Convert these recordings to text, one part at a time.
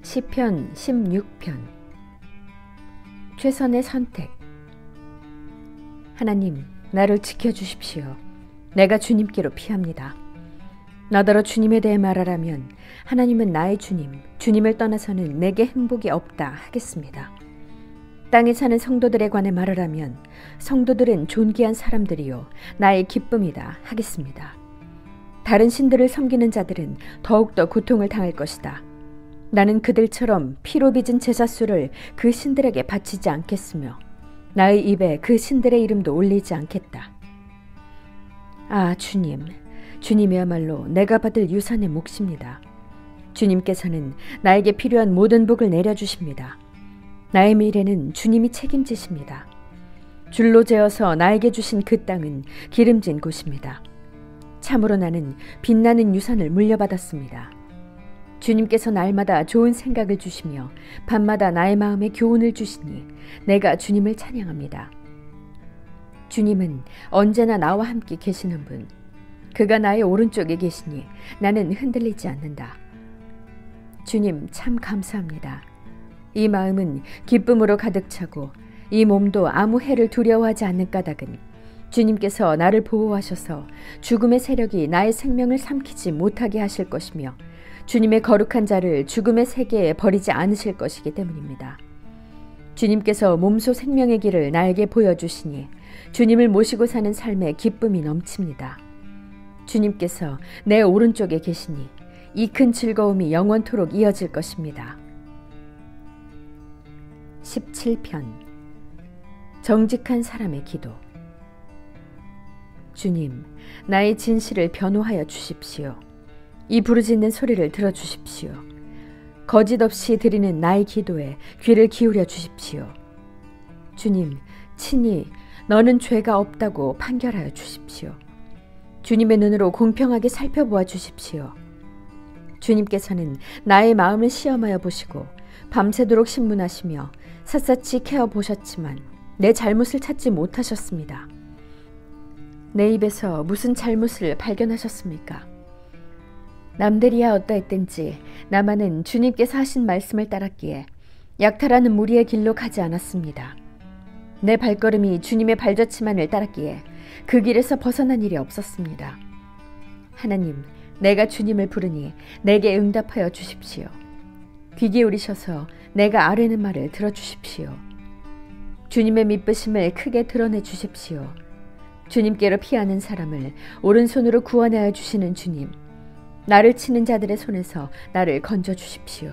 시편 16편. 최선의 선택. 하나님, 나를 지켜주십시오. 내가 주님께로 피합니다. 나더러 주님에 대해 말하라면 하나님은 나의 주님, 주님을 떠나서는 내게 행복이 없다 하겠습니다. 땅에 사는 성도들에 관해 말하라면 성도들은 존귀한 사람들이요 나의 기쁨이다 하겠습니다. 다른 신들을 섬기는 자들은 더욱더 고통을 당할 것이다. 나는 그들처럼 피로 빚은 제사수를 그 신들에게 바치지 않겠으며 나의 입에 그 신들의 이름도 올리지 않겠다. 아, 주님, 주님이야말로 내가 받을 유산의 몫입니다. 주님께서는 나에게 필요한 모든 복을 내려주십니다. 나의 미래는 주님이 책임지십니다. 줄로 재어서 나에게 주신 그 땅은 기름진 곳입니다. 참으로 나는 빛나는 유산을 물려받았습니다. 주님께서 날마다 좋은 생각을 주시며 밤마다 나의 마음에 교훈을 주시니 내가 주님을 찬양합니다. 주님은 언제나 나와 함께 계시는 분. 그가 나의 오른쪽에 계시니 나는 흔들리지 않는다. 주님, 참 감사합니다. 이 마음은 기쁨으로 가득 차고 이 몸도 아무 해를 두려워하지 않는 까닭은 주님께서 나를 보호하셔서 죽음의 세력이 나의 생명을 삼키지 못하게 하실 것이며 주님의 거룩한 자를 죽음의 세계에 버리지 않으실 것이기 때문입니다. 주님께서 몸소 생명의 길을 나에게 보여주시니 주님을 모시고 사는 삶에 기쁨이 넘칩니다. 주님께서 내 오른쪽에 계시니 이 큰 즐거움이 영원토록 이어질 것입니다. 17편. 정직한 사람의 기도. 주님, 나의 진실을 변호하여 주십시오. 이 부르짖는 소리를 들어주십시오. 거짓 없이 드리는 나의 기도에 귀를 기울여 주십시오. 주님, 친히 너는 죄가 없다고 판결하여 주십시오. 주님의 눈으로 공평하게 살펴보아 주십시오. 주님께서는 나의 마음을 시험하여 보시고 밤새도록 신문하시며 샅샅이 캐어 보셨지만 내 잘못을 찾지 못하셨습니다. 내 입에서 무슨 잘못을 발견하셨습니까? 남들이야 어떠했든지 나만은 주님께서 하신 말씀을 따랐기에 약탈하는 무리의 길로 가지 않았습니다. 내 발걸음이 주님의 발자취만을 따랐기에 그 길에서 벗어난 일이 없었습니다. 하나님, 내가 주님을 부르니 내게 응답하여 주십시오. 귀 기울이셔서 내가 아뢰는 말을 들어주십시오. 주님의 미쁘심을 크게 드러내 주십시오. 주님께로 피하는 사람을 오른손으로 구원하여 주시는 주님, 나를 치는 자들의 손에서 나를 건져 주십시오.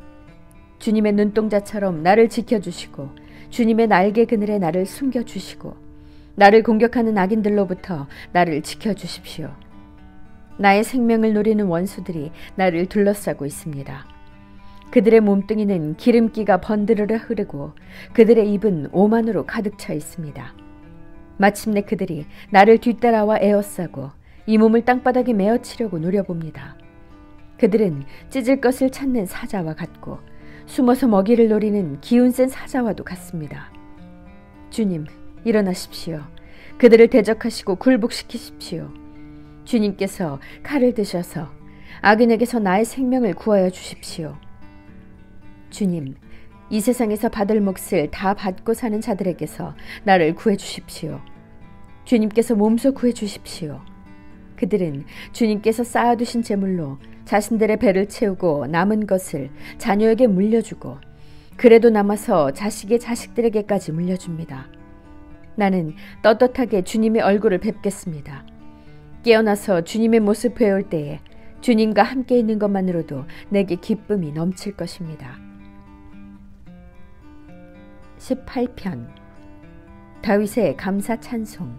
주님의 눈동자처럼 나를 지켜주시고 주님의 날개 그늘에 나를 숨겨주시고 나를 공격하는 악인들로부터 나를 지켜주십시오. 나의 생명을 노리는 원수들이 나를 둘러싸고 있습니다. 그들의 몸뚱이는 기름기가 번드르르 흐르고 그들의 입은 오만으로 가득 차 있습니다. 마침내 그들이 나를 뒤따라와 에워싸고 이 몸을 땅바닥에 메어치려고 노려봅니다. 그들은 찢을 것을 찾는 사자와 같고 숨어서 먹이를 노리는 기운 센 사자와도 같습니다. 주님, 일어나십시오. 그들을 대적하시고 굴복시키십시오. 주님께서 칼을 드셔서 악인에게서 나의 생명을 구하여 주십시오. 주님, 이 세상에서 받을 몫을 다 받고 사는 자들에게서 나를 구해 주십시오. 주님께서 몸소 구해 주십시오. 그들은 주님께서 쌓아두신 재물로 자신들의 배를 채우고 남은 것을 자녀에게 물려주고 그래도 남아서 자식의 자식들에게까지 물려줍니다. 나는 떳떳하게 주님의 얼굴을 뵙겠습니다. 깨어나서 주님의 모습 배울 때에 주님과 함께 있는 것만으로도 내게 기쁨이 넘칠 것입니다. 18편. 다윗의 감사 찬송.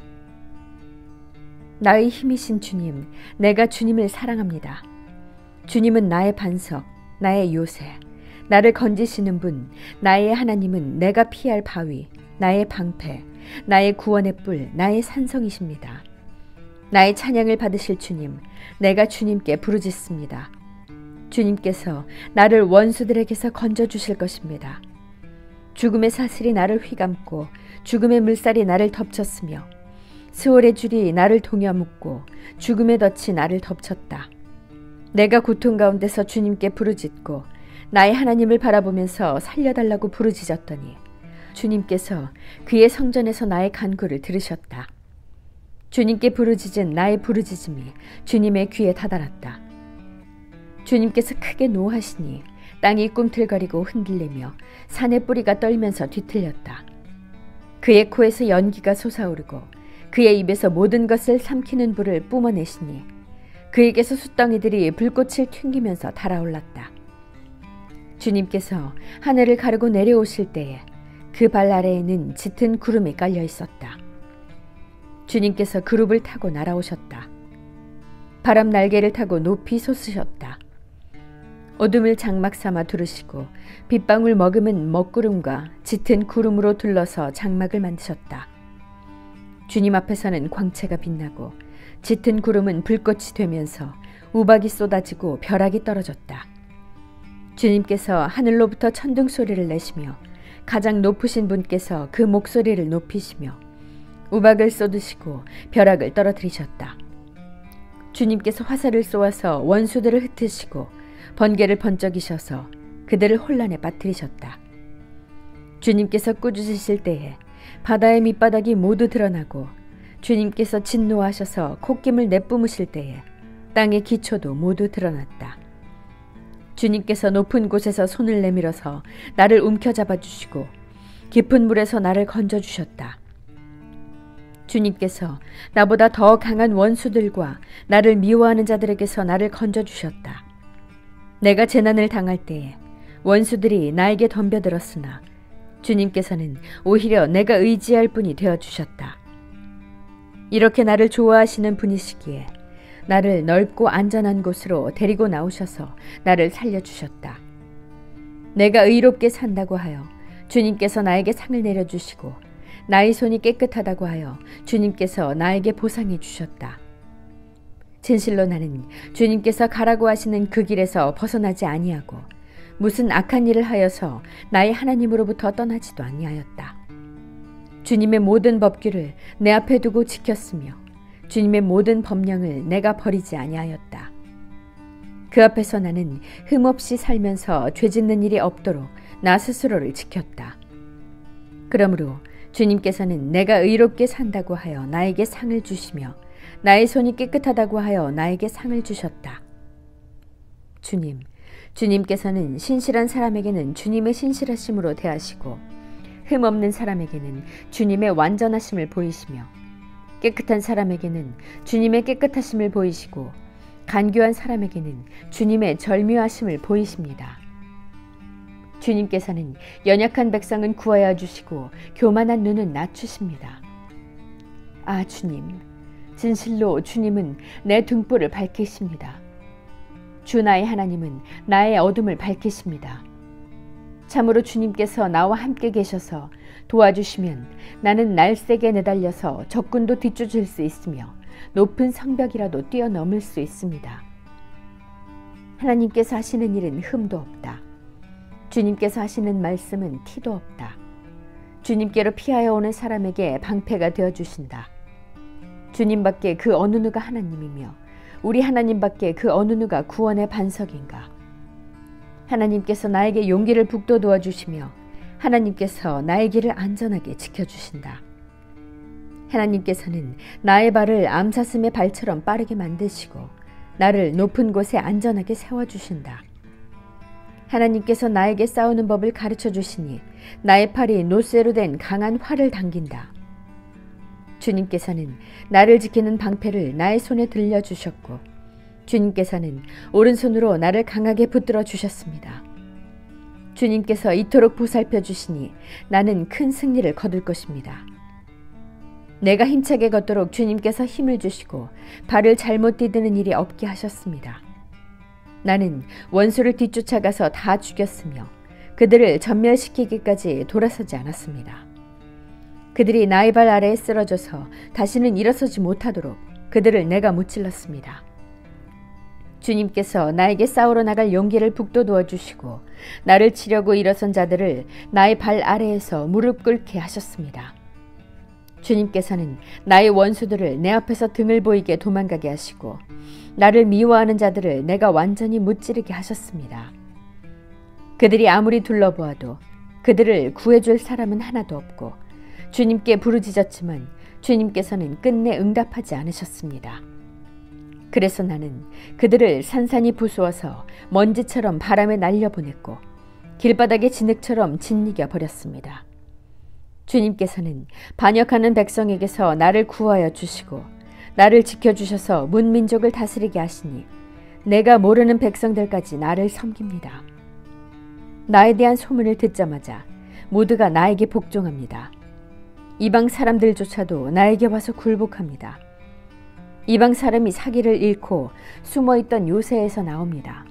나의 힘이신 주님, 내가 주님을 사랑합니다. 주님은 나의 반석, 나의 요새, 나를 건지시는 분, 나의 하나님은 내가 피할 바위, 나의 방패, 나의 구원의 뿔, 나의 산성이십니다. 나의 찬양을 받으실 주님, 내가 주님께 부르짖습니다. 주님께서 나를 원수들에게서 건져주실 것입니다. 죽음의 사슬이 나를 휘감고 죽음의 물살이 나를 덮쳤으며 스월의 줄이 나를 동여 묶고 죽음의 덫이 나를 덮쳤다. 내가 고통 가운데서 주님께 부르짖고 나의 하나님을 바라보면서 살려달라고 부르짖었더니 주님께서 그의 성전에서 나의 간구를 들으셨다. 주님께 부르짖은 나의 부르짖음이 주님의 귀에 다다랐다. 주님께서 크게 노하시니 땅이 꿈틀거리고 흔들리며 산의 뿌리가 떨면서 뒤틀렸다. 그의 코에서 연기가 솟아오르고 그의 입에서 모든 것을 삼키는 불을 뿜어내시니 그에게서 숯덩이들이 불꽃을 튕기면서 달아올랐다. 주님께서 하늘을 가르고 내려오실 때에 그 발 아래에는 짙은 구름이 깔려 있었다. 주님께서 그룹을 타고 날아오셨다. 바람 날개를 타고 높이 솟으셨다. 어둠을 장막 삼아 두르시고 빗방울 머금은 먹구름과 짙은 구름으로 둘러서 장막을 만드셨다. 주님 앞에서는 광채가 빛나고 짙은 구름은 불꽃이 되면서 우박이 쏟아지고 벼락이 떨어졌다. 주님께서 하늘로부터 천둥 소리를 내시며 가장 높으신 분께서 그 목소리를 높이시며 우박을 쏟으시고 벼락을 떨어뜨리셨다. 주님께서 화살을 쏘아서 원수들을 흩으시고 번개를 번쩍이셔서 그들을 혼란에 빠뜨리셨다. 주님께서 꾸짖으실 때에 바다의 밑바닥이 모두 드러나고 주님께서 진노하셔서 콧김을 내뿜으실 때에 땅의 기초도 모두 드러났다. 주님께서 높은 곳에서 손을 내밀어서 나를 움켜잡아 주시고 깊은 물에서 나를 건져주셨다. 주님께서 나보다 더 강한 원수들과 나를 미워하는 자들에게서 나를 건져주셨다. 내가 재난을 당할 때에 원수들이 나에게 덤벼들었으나 주님께서는 오히려 내가 의지할 분이 되어주셨다. 이렇게 나를 좋아하시는 분이시기에 나를 넓고 안전한 곳으로 데리고 나오셔서 나를 살려주셨다. 내가 의롭게 산다고 하여 주님께서 나에게 상을 내려주시고 나의 손이 깨끗하다고 하여 주님께서 나에게 보상해 주셨다. 진실로 나는 주님께서 가라고 하시는 그 길에서 벗어나지 아니하고 무슨 악한 일을 하여서 나의 하나님으로부터 떠나지도 아니하였다. 주님의 모든 법규를 내 앞에 두고 지켰으며 주님의 모든 법령을 내가 버리지 아니하였다. 그 앞에서 나는 흠없이 살면서 죄짓는 일이 없도록 나 스스로를 지켰다. 그러므로 주님께서는 내가 의롭게 산다고 하여 나에게 상을 주시며 나의 손이 깨끗하다고 하여 나에게 상을 주셨다. 주님께서는 신실한 사람에게는 주님의 신실하심으로 대하시고 흠없는 사람에게는 주님의 완전하심을 보이시며 깨끗한 사람에게는 주님의 깨끗하심을 보이시고 간교한 사람에게는 주님의 절묘하심을 보이십니다. 주님께서는 연약한 백성은 구하여 주시고 교만한 눈은 낮추십니다. 아 주님, 진실로 주님은 내 등불을 밝히십니다. 주 나의 하나님은 나의 어둠을 밝히십니다. 참으로 주님께서 나와 함께 계셔서 도와주시면 나는 날쌔게 내달려서 적군도 뒤쫓을 수 있으며 높은 성벽이라도 뛰어넘을 수 있습니다. 하나님께서 하시는 일은 흠도 없다. 주님께서 하시는 말씀은 티도 없다. 주님께로 피하여 오는 사람에게 방패가 되어주신다. 주님밖에 그 어느 누가 하나님이며 우리 하나님밖에 그 어느 누가 구원의 반석인가. 하나님께서 나에게 용기를 북돋워 주시며 하나님께서 나의 길을 안전하게 지켜주신다. 하나님께서는 나의 발을 암사슴의 발처럼 빠르게 만드시고 나를 높은 곳에 안전하게 세워주신다. 하나님께서 나에게 싸우는 법을 가르쳐 주시니 나의 팔이 노쇠로 된 강한 활을 당긴다. 주님께서는 나를 지키는 방패를 나의 손에 들려주셨고 주님께서는 오른손으로 나를 강하게 붙들어 주셨습니다. 주님께서 이토록 보살펴 주시니 나는 큰 승리를 거둘 것입니다. 내가 힘차게 걷도록 주님께서 힘을 주시고 발을 잘못 디드는 일이 없게 하셨습니다. 나는 원수를 뒤쫓아가서 다 죽였으며 그들을 전멸시키기까지 돌아서지 않았습니다. 그들이 나의 발 아래에 쓰러져서 다시는 일어서지 못하도록 그들을 내가 무찔렀습니다. 주님께서 나에게 싸우러 나갈 용기를 북돋워 주시고 나를 치려고 일어선 자들을 나의 발 아래에서 무릎 꿇게 하셨습니다. 주님께서는 나의 원수들을 내 앞에서 등을 보이게 도망가게 하시고 나를 미워하는 자들을 내가 완전히 무찌르게 하셨습니다. 그들이 아무리 둘러보아도 그들을 구해줄 사람은 하나도 없고 주님께 부르짖었지만 주님께서는 끝내 응답하지 않으셨습니다. 그래서 나는 그들을 산산이 부수어서 먼지처럼 바람에 날려보냈고 길바닥의 진흙처럼 짓이겨 버렸습니다. 주님께서는 반역하는 백성에게서 나를 구하여 주시고 나를 지켜주셔서 문민족을 다스리게 하시니 내가 모르는 백성들까지 나를 섬깁니다. 나에 대한 소문을 듣자마자 모두가 나에게 복종합니다. 이방 사람들조차도 나에게 와서 굴복합니다. 이방 사람이 사기를 잃고 숨어있던 요새에서 나옵니다.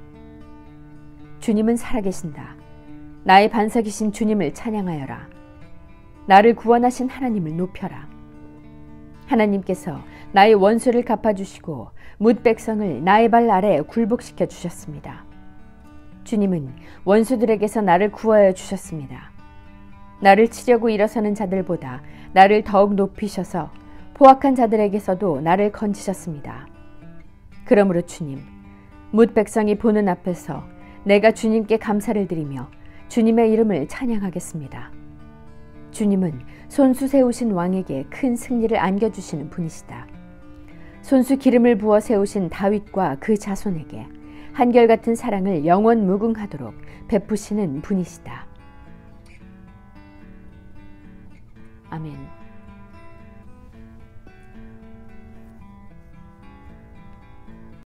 주님은 살아계신다. 나의 반석이신 주님을 찬양하여라. 나를 구원하신 하나님을 높여라. 하나님께서 나의 원수를 갚아주시고 뭇 백성을 나의 발 아래 굴복시켜 주셨습니다. 주님은 원수들에게서 나를 구하여 주셨습니다. 나를 치려고 일어서는 자들보다 나를 더욱 높이셔서 포악한 자들에게서도 나를 건지셨습니다. 그러므로 주님, 뭇 백성이 보는 앞에서 내가 주님께 감사를 드리며 주님의 이름을 찬양하겠습니다. 주님은 손수 세우신 왕에게 큰 승리를 안겨주시는 분이시다. 손수 기름을 부어 세우신 다윗과 그 자손에게 한결같은 사랑을 영원 무궁하도록 베푸시는 분이시다. 아멘.